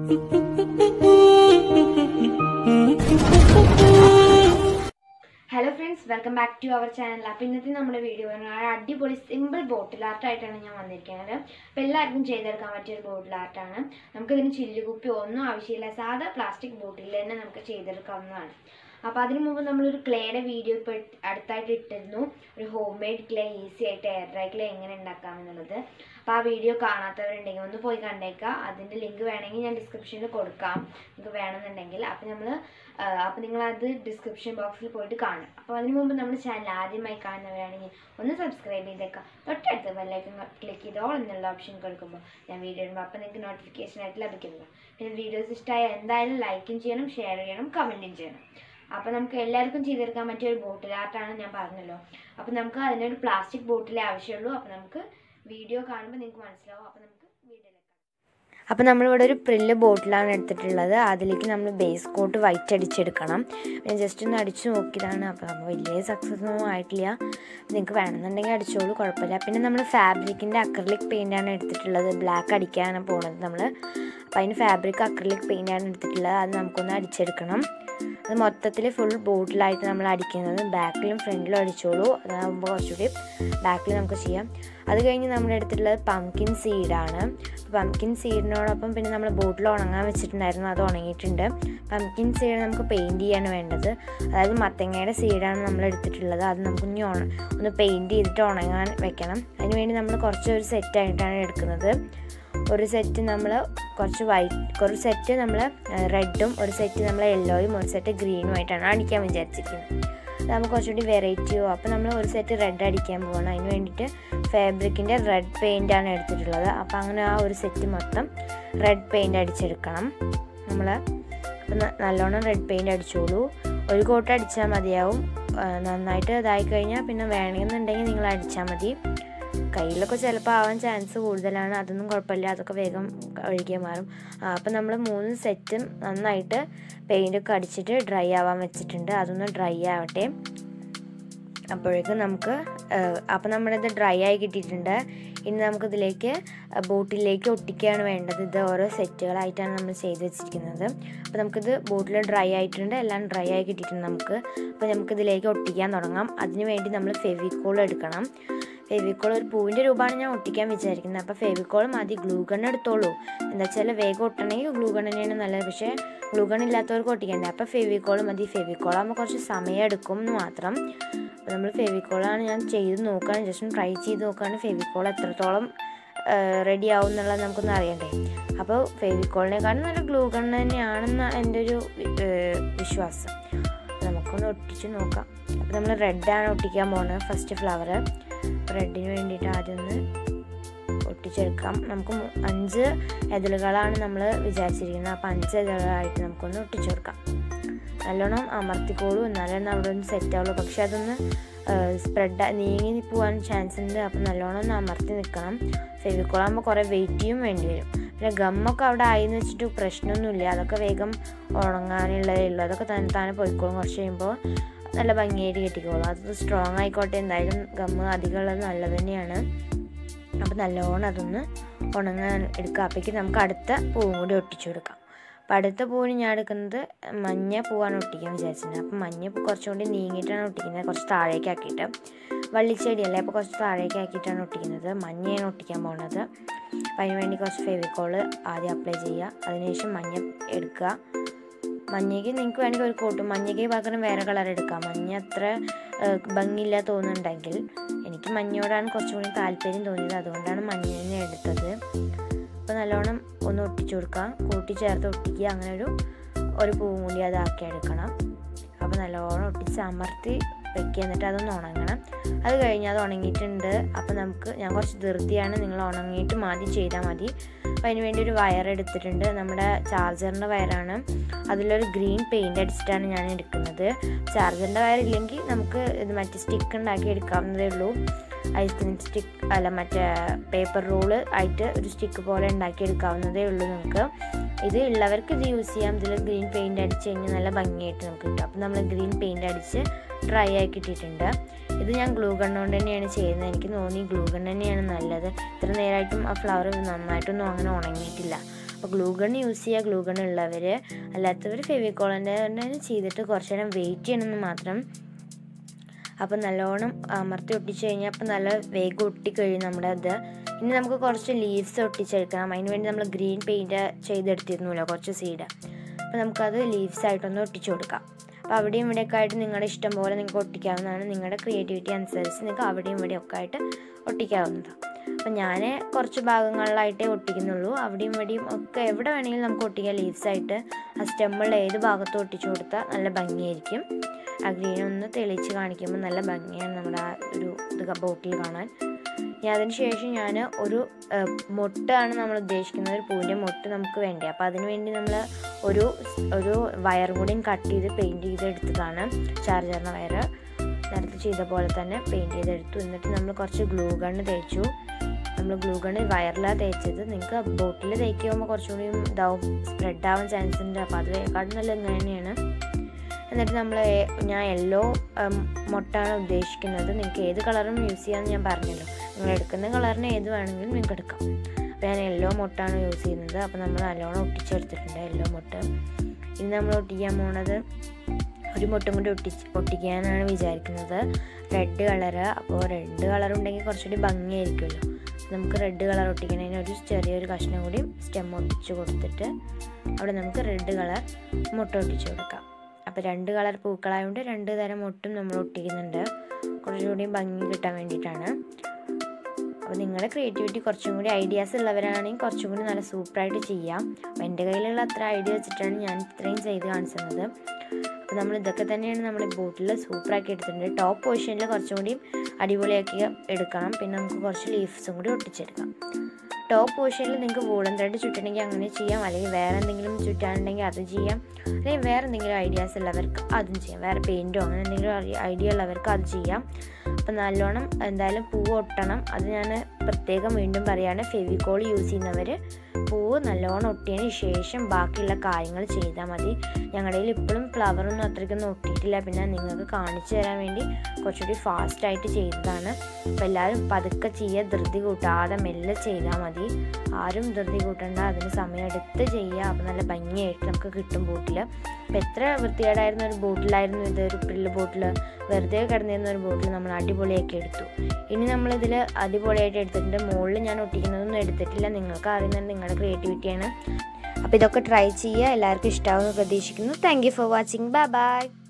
Hello friends, welcome back to our channel. അപ്പോൾ ഇന്നത്തെ നമ്മുടെ വീഡിയോ പറഞ്ഞാൽ അടിപൊളി സിമ്പിൾ ബോട്ടിൽ ആർട്ട് ആയിട്ടാണ് ഞാൻ വന്നിരിക്കുന്നത്. അപ്പോൾ എല്ലാവർക്കും ചെയ്തെടുക്കാൻ പറ്റിയ ഒരു ബോട്ടിൽ ആർട്ടാണ്. നമുക്കിതിന് ചില്ലുകുപ്പി ഒന്നും ആവശ്യമില്ല, സാധാ പ്ലാസ്റ്റിക് ബോട്ടിൽ തന്നെ നമുക്ക് ചെയ്തെടുക്കാവുന്നതാണ്. അപ്പോൾ അതിനു മുമ്പ് നമ്മളൊരു ക്ലേയുടെ വീഡിയോ ഇപ്പോൾ അടുത്തായിട്ട് ഇട്ടിരുന്നു, ഒരു ഹോം മെയ്ഡ് ക്ലേ ഈസി ആയിട്ട് എയർ ഡ്രൈ ക്ലേ എങ്ങനെ ഉണ്ടാക്കാമെന്നുള്ളത്. അപ്പോൾ ആ വീഡിയോ കാണാത്തവരുണ്ടെങ്കിൽ ഒന്ന് പോയി കണ്ടേക്കുക. അതിൻ്റെ ലിങ്ക് വേണമെങ്കിൽ ഞാൻ ഡിസ്ക്രിപ്ഷനിൽ കൊടുക്കാം, നിങ്ങൾക്ക് വേണമെന്നുണ്ടെങ്കിൽ. അപ്പോൾ നിങ്ങളത് ഡിസ്ക്രിപ്ഷൻ ബോക്സിൽ പോയിട്ട് കാണും. അപ്പോൾ അതിന് മുമ്പ് നമ്മുടെ ചാനൽ ആദ്യമായി കാണുന്നവരാണെങ്കിൽ ഒന്ന് സബ്സ്ക്രൈബ് ചെയ്തേക്കാം. തൊട്ടടുത്ത് ബെല്ലൈക്കൺ ക്ലിക്ക് ചെയ്ത് ഓൾ എന്നുള്ള ഓപ്ഷൻ കൊടുക്കുമ്പോൾ ഞാൻ വീഡിയോ ഇടുമ്പോൾ അപ്പോൾ നിങ്ങൾക്ക് നോട്ടിഫിക്കേഷൻ ആയിട്ട് ലഭിക്കുന്നത്. പിന്നെ വീഡിയോസ് ഇഷ്ടമായ എന്തായാലും ലൈക്കും ചെയ്യണം, ഷെയർ ചെയ്യണം, കമൻറ്റും ചെയ്യണം. അപ്പോൾ നമുക്ക് എല്ലാവർക്കും ചെയ്തെടുക്കാൻ പറ്റിയ ഒരു ബോട്ടിൽ ആർട്ടാണ് ഞാൻ പറഞ്ഞല്ലോ. അപ്പോൾ നമുക്ക് അതിനൊരു പ്ലാസ്റ്റിക് ബോട്ടിലേ ആവശ്യമുള്ളൂ. അപ്പോൾ നമുക്ക് വീഡിയോ കാണുമ്പോൾ നിങ്ങൾക്ക് മനസ്സിലാവും. അപ്പോൾ നമുക്ക് വീഡിയോയിലേക്ക്. അപ്പോൾ നമ്മളിവിടെ ഒരു പ്രില്ല് ബോട്ടിലാണ് എടുത്തിട്ടുള്ളത്. അതിലേക്ക് നമ്മൾ ബേസ് കോട്ട് വൈറ്റ് അടിച്ചെടുക്കണം. ഞാൻ ജസ്റ്റ് ഒന്ന് അടിച്ച് നോക്കിയതാണ്. അപ്പോൾ നമ്മൾ വലിയ സക്സസ് ഒന്നും ആയിട്ടില്ല. നിങ്ങൾക്ക് വേണമെന്നുണ്ടെങ്കിൽ അടിച്ചോളൂ, കുഴപ്പമില്ല. പിന്നെ നമ്മൾ ഫാബ്രിക്കിൻ്റെ അക്രലിക് പെയിൻ്റാണ് എടുത്തിട്ടുള്ളത്. ബ്ലാക്ക് അടിക്കാനാണ് പോകുന്നത് നമ്മൾ. അപ്പോൾ അതിന് ഫാബ്രിക് അക്രലിക് പെയിൻ്റാണ് എടുത്തിട്ടുള്ളത്. അത് നമുക്കൊന്ന് അടിച്ചെടുക്കണം. അത് മൊത്തത്തിൽ ഫുൾ ബോട്ടിലായിട്ട് നമ്മൾ അടിക്കുന്നത്. ബാക്കിലും ഫ്രണ്ടിലും അടിച്ചോളൂ, അതാകുമ്പോൾ കുറച്ചുകൂടി ബാക്കിൽ നമുക്ക് ചെയ്യാം. അത് കഴിഞ്ഞ് നമ്മൾ എടുത്തിട്ടുള്ളത് പംകിൻ സീഡാണ്. പംകിൻ സീഡിനോടൊപ്പം പിന്നെ നമ്മൾ ബോട്ടിൽ ഉണങ്ങാൻ വെച്ചിട്ടുണ്ടായിരുന്നു, അത് ഉണങ്ങിയിട്ടുണ്ട്. പംകിൻ സീഡ് നമുക്ക് പെയിൻറ്റ് ചെയ്യാണ് വേണ്ടത്. അതായത് മത്തങ്ങയുടെ സീഡാണ് നമ്മൾ എടുത്തിട്ടുള്ളത്. അത് നമുക്ക് ഇനി ഒന്ന് പെയിൻറ്റ് ചെയ്തിട്ട് ഉണങ്ങാൻ വെക്കണം. അതിനുവേണ്ടി നമ്മൾ കുറച്ചൊരു സെറ്റായിട്ടാണ് എടുക്കുന്നത്. ഒരു സെറ്റ് നമ്മൾ ഒരു സെറ്റ് നമ്മൾ റെഡും, ഒരു സെറ്റ് നമ്മൾ യെല്ലോയും, ഒരു സെറ്റ് ഗ്രീനും ആയിട്ടാണ് അടിക്കാൻ വിചാരിച്ചിരിക്കുന്നത്. അത് നമുക്ക് കുറച്ചുകൂടി വെറൈറ്റിയോ. അപ്പോൾ നമ്മൾ ഒരു സെറ്റ് റെഡ് അടിക്കാൻ പോകണം. അതിന് വേണ്ടിയിട്ട് ഫാബ്രിക്കിൻ്റെ റെഡ് പെയിൻ്റാണ് എടുത്തിട്ടുള്ളത്. അപ്പോൾ അങ്ങനെ ആ ഒരു സെറ്റ് മൊത്തം റെഡ് പെയിൻ്റ് അടിച്ചെടുക്കണം നമ്മൾ. അപ്പം നല്ലോണം റെഡ് പെയിൻ്റ് അടിച്ചോളൂ. ഒരു കോട്ട് അടിച്ചാൽ മതിയാവും. നന്നായിട്ട് ഇതായി കഴിഞ്ഞാൽ പിന്നെ വേണമെന്നുണ്ടെങ്കിൽ നിങ്ങൾ അടിച്ചാൽ മതി. കയ്യിലൊക്കെ ചിലപ്പോൾ ആവാൻ ചാൻസ് കൂടുതലാണ്, അതൊന്നും കുഴപ്പമില്ല, അതൊക്കെ വേഗം ഒഴുകിയാൽ മാറും. അപ്പം നമ്മൾ 3 സെറ്റും നന്നായിട്ട് പെയിൻ്റൊക്കെ അടിച്ചിട്ട് ഡ്രൈ ആവാൻ വെച്ചിട്ടുണ്ട്. അതൊന്ന് ഡ്രൈ ആവട്ടെ. അപ്പോഴേക്കും നമുക്ക് അപ്പം നമ്മളിത് ഡ്രൈ ആയി കിട്ടിയിട്ടുണ്ട്. ഇനി നമുക്കിതിലേക്ക് ബോട്ടിലേക്ക് ഒട്ടിക്കുകയാണ് വേണ്ടത്. ഇത് ഓരോ സെറ്റുകളായിട്ടാണ് നമ്മൾ ചെയ്ത് വെച്ചിരിക്കുന്നത്. അപ്പോൾ നമുക്കിത് ബോട്ടിൽ ഡ്രൈ ആയിട്ടുണ്ട്, എല്ലാം ഡ്രൈ ആയി കിട്ടിയിട്ടുണ്ട് നമുക്ക്. അപ്പോൾ നമുക്കിതിലേക്ക് ഒട്ടിക്കാൻ തുടങ്ങാം. അതിന് വേണ്ടി നമ്മൾ ഫെവിക്കോൾ എടുക്കണം. ഫെവിക്കോൾ ഒരു പൂവിൻ്റെ രൂപമാണ് ഞാൻ ഒട്ടിക്കാൻ വിചാരിക്കുന്നത്. അപ്പോൾ ഫെവിക്കോൾ മതി, ഗ്ലൂ ഗൺ എടുത്തോളൂ. എന്താ വെച്ചാൽ വേഗം ഒട്ടണമെങ്കിൽ ഗ്ലൂ ഗൺ തന്നെയാണ് നല്ലത്. പക്ഷേ ഗ്ലൂ ഗൺ ഇല്ലാത്തവർക്ക് ഒട്ടിക്കണ്ടേ, അപ്പോൾ ഫെവിക്കോൾ മതി. ഫെവിക്കോളാകുമ്പോൾ കുറച്ച് സമയം എടുക്കും എന്ന് മാത്രം. അപ്പോൾ നമ്മൾ ഫെവിക്കോളാണ് ഞാൻ ചെയ്ത് നോക്കുകയാണ്, ജസ്റ്റ് ട്രൈ ചെയ്ത് നോക്കുകയാണ് ഫെവിക്കോൾ എത്രത്തോളം റെഡി ആവും എന്നുള്ളത് നമുക്കൊന്ന് അറിയണ്ടേ. അപ്പോൾ ഫെവിക്കോളിനേക്കാളും നല്ല ഗ്ലൂ ഗൺ തന്നെയാണെന്ന് എൻ്റെ ഒരു വിശ്വാസം. നമുക്കൊന്ന് ഒട്ടിച്ച് നോക്കാം. അപ്പോൾ നമ്മൾ റെഡാണ് ഒട്ടിക്കാൻ പോകുന്നത്, ഫസ്റ്റ് ഫ്ലവർ. റെഡിന് വേണ്ടിയിട്ട് ആദ്യം ഒന്ന് ഒട്ടിച്ചെടുക്കാം. നമുക്ക് 5 എതളുകളാണ് നമ്മൾ വിചാരിച്ചിരിക്കുന്നത്. അപ്പോൾ 5 എതളുകളായിട്ട് നമുക്കൊന്ന് ഒട്ടിച്ചെടുക്കാം. നല്ലോണം അമർത്തിക്കോളൂ, എന്നാലും അവിടെ ഒന്ന് സെറ്റാവുള്ളൂ. പക്ഷെ അതൊന്ന് നീങ്ങി പോകാൻ ചാൻസ് ഉണ്ട്. അപ്പോൾ നല്ലോണം ഒന്ന് അമർത്തി നിൽക്കണം. ഫെവിക്കോളാകുമ്പോൾ കുറേ വെയിറ്റിയും വേണ്ടി വരും. പിന്നെ ഗമ്മൊക്കെ അവിടെ ആയിന്ന് വെച്ചിട്ട് പ്രശ്നമൊന്നുമില്ല, അതൊക്കെ വേഗം ഉണങ്ങാനുള്ളതേ ഉള്ളൂ. അതൊക്കെ താനെ പോയിക്കോളും. കുറച്ച് കഴിയുമ്പോൾ നല്ല ഭംഗിയായിട്ട് കെട്ടിക്കോളും. അത് സ്ട്രോങ് ആയിക്കോട്ടെ, എന്തായാലും ഗമ്മ് അധികമുള്ളത് നല്ലത് തന്നെയാണ്. അപ്പോൾ നല്ലോണം അതൊന്ന് ഉണങ്ങാൻ എടുക്കുക. അപ്പോഴേക്ക് നമുക്ക് അടുത്ത പൂവും കൂടി ഒട്ടിച്ചു കൊടുക്കാം. അപ്പോൾ അടുത്ത പൂവിന് ഞാൻ എടുക്കുന്നത് മഞ്ഞ പൂവാണ് ഒട്ടിക്കാൻ വിചാരിച്ചിട്ടുണ്ട്. അപ്പോൾ മഞ്ഞ പൂ കുറച്ചുകൂടി നീങ്ങിയിട്ടാണ് ഒട്ടിക്കുന്നത്, കുറച്ച് താഴേക്ക് ആക്കിയിട്ട്. വള്ളിച്ചെടിയല്ലേ, അപ്പോൾ കുറച്ച് താഴേക്ക് ആക്കിയിട്ടാണ് ഒട്ടിക്കുന്നത്. മഞ്ഞയാണ് ഒട്ടിക്കാൻ പോകുന്നത്. അപ്പോൾ അതിന് വേണ്ടി കുറച്ച് ഫെവിക്കോൾ ആദ്യം അപ്ലൈ ചെയ്യുക. അതിനുശേഷം മഞ്ഞ എടുക്കുക. മഞ്ഞയ്ക്ക് നിങ്ങൾക്ക് വേണമെങ്കിൽ ഒരു കോട്ടും, മഞ്ഞയ്ക്ക് പകരം വേറെ കളർ എടുക്കാം. മഞ്ഞ അത്ര ഭംഗിയില്ല തോന്നുന്നുണ്ടെങ്കിൽ, എനിക്ക് മഞ്ഞയോടാണ് കുറച്ചും കൂടി താല്പര്യം തോന്നിയത്, അതുകൊണ്ടാണ് മഞ്ഞനെ എടുത്തത്. അപ്പോൾ നല്ലോണം ഒന്ന് ഒട്ടിച്ചു കൊടുക്കുക, കൂട്ടി ചേർത്ത് ഒട്ടിക്കുക. അങ്ങനെ ഒരു പൂവും കൂടി അതാക്കി എടുക്കണം. അപ്പോൾ നല്ലോണം ഒട്ടിച്ച് അമർത്തി വെക്കുക. എന്നിട്ട് അതൊന്ന് ഉണങ്ങണം. അത് കഴിഞ്ഞ് അത് ഉണങ്ങിയിട്ടുണ്ട്. അപ്പോൾ ഞാൻ കുറച്ച് ധൃതിയാണ്, നിങ്ങൾ ഉണങ്ങിയിട്ട് മതി ചെയ്താൽ മതി. അപ്പോൾ അതിന് വേണ്ടി ഒരു വയർ എടുത്തിട്ടുണ്ട്, നമ്മുടെ ചാർജറിൻ്റെ വയറാണ്. അതിലൊരു ഗ്രീൻ പെയിൻ്റ് അടിച്ചിട്ടാണ് ഞാൻ എടുക്കുന്നത്. ചാർജറിൻ്റെ വയർ ഇല്ലെങ്കിൽ നമുക്ക് ഇത് മറ്റേ സ്റ്റിക്ക് ഉണ്ടാക്കി എടുക്കാവുന്നതേ ഉള്ളൂ. ഐസ്ക്രീം സ്റ്റിക്ക് അല്ല, മറ്റേ പേപ്പർ റോള് ആയിട്ട് ഒരു സ്റ്റിക്ക് പോലെ ഉണ്ടാക്കി എടുക്കാവുന്നതേ ഉള്ളൂ നമുക്ക്. ഇത് ഉള്ളവർക്ക് ഇത് യൂസ് ചെയ്യാം. ഇതിൽ ഗ്രീൻ പെയിൻ്റ് അടിച്ച് കഴിഞ്ഞാൽ നല്ല ഭംഗിയായിട്ട് നമുക്ക് കിട്ടും. അപ്പോൾ നമ്മൾ ഗ്രീൻ പെയിൻ്റ് അടിച്ച് ഡ്രൈ ആക്കി ഇട്ടിട്ടുണ്ട്. ഇത് ഞാൻ ഗ്ലൂ ഗൺ കൊണ്ട് തന്നെയാണ് ചെയ്യുന്നത്. എനിക്ക് തോന്നി ഗ്ലൂ ഗൺ തന്നെയാണ് നല്ലത്. ഇത്ര നേരമായിട്ടും ആ ഫ്ലവർ നന്നായിട്ടൊന്നും അങ്ങനെ ഉണങ്ങിയിട്ടില്ല. അപ്പോൾ ഗ്ലൂ ഗൺ യൂസ് ചെയ്യുക, ഗ്ലൂ ഗൺ ഉള്ളവർ. അല്ലാത്തവർ ഫെവിക്കോളിൻ്റെ ചെയ്തിട്ട് കുറച്ച് നേരം വെയിറ്റ് ചെയ്യണമെന്ന് മാത്രം. അപ്പോൾ നല്ലോണം അമർത്തി ഒട്ടിച്ച് കഴിഞ്ഞാൽ അപ്പോൾ നല്ല വേഗം ഒട്ടിക്കഴിയും നമ്മുടെ ഇത്. ഇനി നമുക്ക് കുറച്ച് ലീവ്സ് ഒട്ടിച്ചെടുക്കണം. അതിന് വേണ്ടി നമ്മൾ ഗ്രീൻ പെയിൻറ്റ് ചെയ്തെടുത്തിരുന്നല്ലോ കുറച്ച് സീഡ്. അപ്പോൾ നമുക്കത് ലീവ്സായിട്ടൊന്ന് ഒട്ടിച്ചു കൊടുക്കാം. അപ്പോൾ അവിടെയും ഇവിടെയൊക്കെ ആയിട്ട് നിങ്ങളുടെ ഇഷ്ടം പോലെ നിങ്ങൾക്ക് ഒട്ടിക്കാവുന്നതാണ്. നിങ്ങളുടെ ക്രിയേറ്റിവിറ്റി അനുസരിച്ച് നിങ്ങൾക്ക് അവിടെയും ഇവിടെയൊക്കെ ആയിട്ട് ഒട്ടിക്കാവുന്നതാണ്. അപ്പോൾ ഞാൻ കുറച്ച് ഭാഗങ്ങളിലായിട്ടേ ഒട്ടിക്കുന്നുള്ളൂ. അവിടെയും ഇവിടെയും ഒക്കെ എവിടെ വേണമെങ്കിലും നമുക്ക് ഒട്ടിക്കാം ലീവ്സായിട്ട്. ആ സ്റ്റെമ്മിൽ ഏത് ഭാഗത്തും ഒട്ടിച്ചു കൊടുത്താൽ നല്ല ഭംഗിയായിരിക്കും. ആ ഗ്രീൻ ഒന്ന് തെളിച്ച് കാണിക്കുമ്പോൾ നല്ല ഭംഗിയാണ് നമ്മുടെ ആ ഒരു ഇത് ബോട്ടിൽ കാണാൻ. ഇനി അതിന് ശേഷം ഞാൻ ഒരു മൊട്ടാണ് നമ്മൾ ഉദ്ദേശിക്കുന്നത്, ഒരു പൂവിൻ്റെ മൊട്ട് നമുക്ക് വേണ്ടേ. അപ്പോൾ അതിന് വേണ്ടി നമ്മൾ ഒരു വയറും കൂടിയും കട്ട് ചെയ്ത് പെയിൻറ്റ് ചെയ്തെടുത്തതാണ്. ചാർജറിൻ്റെ വയർ നേരത്തെ ചെയ്ത പോലെ തന്നെ പെയിൻറ്റ് ചെയ്തെടുത്തു. എന്നിട്ട് നമ്മൾ കുറച്ച് ഗ്ലൂ ഗണ്ണ് തേച്ചു. നമ്മൾ ഗ്ലൂ ഗണ്ണ് വയറിലാണ് തേച്ചത്. നിങ്ങൾക്ക് ബോട്ടിൽ തേക്കുമ്പോൾ കുറച്ചുകൂടി ഇതാവും, സ്പ്രെഡ് ആവാൻ ചാൻസ് ഉണ്ട്. അപ്പോൾ അതിനേക്കാളും നല്ല ഇങ്ങനെ തന്നെയാണ്. എന്നിട്ട് ഞാൻ യെല്ലോ മൊട്ടാണ് ഉദ്ദേശിക്കുന്നത്. നിങ്ങൾക്ക് ഏത് കളറും യൂസ് ചെയ്യാമെന്ന് ഞാൻ പറഞ്ഞല്ലോ. നിങ്ങൾ എടുക്കുന്ന കളറിന് ഏത് വേണമെങ്കിലും നിങ്ങൾക്ക് എടുക്കാം. അപ്പോൾ ഞാൻ യെല്ലോ മൊട്ടാണ് യൂസ് ചെയ്യുന്നത്. അപ്പോൾ നമ്മൾ നല്ലോണം ഒട്ടിച്ചെടുത്തിട്ടുണ്ട് യെല്ലോ മൊട്ട്. ഇനി നമ്മൾ ഒട്ടിക്കാൻ പോണത് ഒരു മൊട്ടും കൂടി ഒട്ടിക്കാനാണ് വിചാരിക്കുന്നത്, റെഡ് കളറ്. അപ്പോൾ റെഡ് കളർ ഉണ്ടെങ്കിൽ കുറച്ചുകൂടി ഭംഗിയായിരിക്കുമല്ലോ. നമുക്ക് റെഡ് കളർ ഒട്ടിക്കണതിന് ഒരു ചെറിയൊരു കഷ്ണം കൂടി സ്റ്റെം ഒട്ടിച്ച് കൊടുത്തിട്ട് അവിടെ നമുക്ക് റെഡ് കളർ മുട്ട ഒട്ടിച്ച് കൊടുക്കാം. അപ്പോൾ 2 കളർ പൂക്കളായതുകൊണ്ട് 2 തരം മുട്ടും നമ്മൾ ഒട്ടിക്കുന്നുണ്ട്, കുറച്ചുകൂടി ഭംഗി കിട്ടാൻ വേണ്ടിയിട്ടാണ്. അപ്പോൾ നിങ്ങളുടെ ക്രിയേറ്റിവിറ്റി കുറച്ചും കൂടി ഐഡിയാസ് ഉള്ളവരാണെങ്കിൽ കുറച്ചും കൂടി നല്ല സൂപ്പറായിട്ട് ചെയ്യാം. അപ്പോൾ എൻ്റെ കയ്യിലുള്ള അത്ര ഐഡിയ വെച്ചിട്ടാണ് ഞാൻ ഇത്രയും ചെയ്ത് കാണിച്ചത്. അപ്പോൾ നമ്മൾ ഇതൊക്കെ തന്നെയാണ് നമ്മൾ ബോട്ടിൽ സൂപ്പറാക്കി എടുത്തിട്ടുണ്ട്. ടോപ്പ് പൊസിഷനിൽ കുറച്ചും കൂടി അടിപൊളിയാക്കി എടുക്കണം. പിന്നെ നമുക്ക് കുറച്ച് ലീഫ്സും കൂടി ഒട്ടിച്ചെടുക്കാം. ടോപ്പ് പോർഷനിൽ നിങ്ങൾക്ക് വൂളൻ ത്രെഡ് ചുറ്റണമെങ്കിൽ അങ്ങനെ ചെയ്യാം, അല്ലെങ്കിൽ വേറെ എന്തെങ്കിലും ചുറ്റാനുണ്ടെങ്കിൽ അത് ചെയ്യാം, അല്ലെങ്കിൽ വേറെ എന്തെങ്കിലും ഐഡിയാസ് ഉള്ളവർക്ക് അതും ചെയ്യാം. വേറെ പെയിൻറ്റോ അങ്ങനെ എന്തെങ്കിലും ഐഡിയ ഉള്ളവർക്ക് അത് ചെയ്യാം. അപ്പം നല്ലോണം എന്തായാലും പൂവ് ഒട്ടണം. അത് ഞാൻ പ്രത്യേകം വീണ്ടും പറയുകയാണ്, ഫെവിക്കോൾ യൂസ് ചെയ്യുന്നവർ പൂവ് നല്ലോണം ഒട്ടിയതിന് ശേഷം ബാക്കിയുള്ള കാര്യങ്ങൾ ചെയ്താൽ മതി. ഞങ്ങളുടെ കയ്യിൽ ഇപ്പോഴും ഫ്ലവറൊന്നും അത്രയ്ക്കൊന്നും ഒട്ടിയിട്ടില്ല. പിന്നെ നിങ്ങൾക്ക് കാണിച്ചു തരാൻ വേണ്ടി കുറച്ചുകൂടി ഫാസ്റ്റായിട്ട് ചെയ്തതാണ്. അപ്പോൾ എല്ലാവരും പതുക്കെ ചെയ്യുക, ധൃതി കൂട്ടാതെ മെല്ലെ ചെയ്താൽ മതി. ആരും ധൃതി കൂട്ടണ്ട, അതിന് സമയമെടുത്ത് ചെയ്യുക. അപ്പോൾ നല്ല ഭംഗിയായിട്ട് നമുക്ക് കിട്ടും ബോട്ടിൽ. അപ്പോൾ എത്ര വൃത്തികേടായിരുന്ന ഒരു ബോട്ടിലായിരുന്നു ഇത്, ഒരു പ്രില്ല് ബോട്ടിൽ, വെറുതെ കിടന്നിരുന്ന ഒരു ബോട്ടിൽ നമ്മൾ അടിപൊളിയാക്കി എടുത്തു. ഇനി നമ്മളിതിൽ അടിപൊളിയായിട്ട് എടുത്തിട്ടുണ്ട്. മുകളിൽ ഞാൻ ഒട്ടിക്കുന്നതൊന്നും എടുത്തിട്ടില്ല. നിങ്ങൾക്ക് അറിയുന്നത് നിങ്ങളുടെ ക്രിയേറ്റിവിറ്റിയാണ്. അപ്പോൾ ഇതൊക്കെ ട്രൈ ചെയ്യുക, എല്ലാവർക്കും ഇഷ്ടമാവുമെന്ന് പ്രതീക്ഷിക്കുന്നു. Thank you for watching. Bye by.